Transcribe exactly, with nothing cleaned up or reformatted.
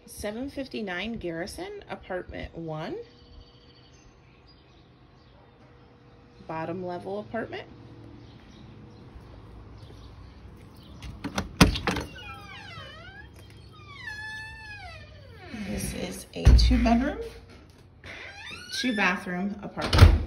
seven fifty-nine Garrison, apartment one. Bottom level apartment. This is a two bedroom, two bathroom apartment.